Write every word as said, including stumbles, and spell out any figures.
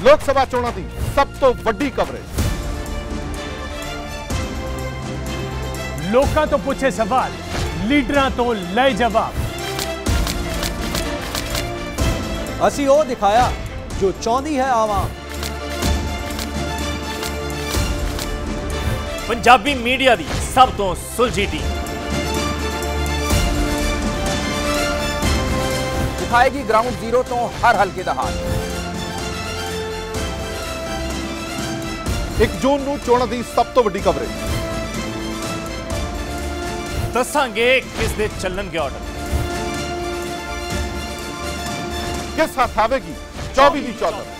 लोक सभा चोणां दी सब तो वड्डी कवरेज। लोकां तो पूछे सवाल, लीडरां तो लए जवाब। असी वो दिखाया जो चाहती है आवाम। पंजाबी मीडिया दी सब तो सुलझी टीम दिखाएगी ग्राउंड जीरो तो हर हल्के दा हाल। एक जून नूं चोणां दी सब तो वड्डी कवरेज। दसांगे किस दे चलणगे ऑर्डर, किस हाथ आवेगी चौबी दी चौदह।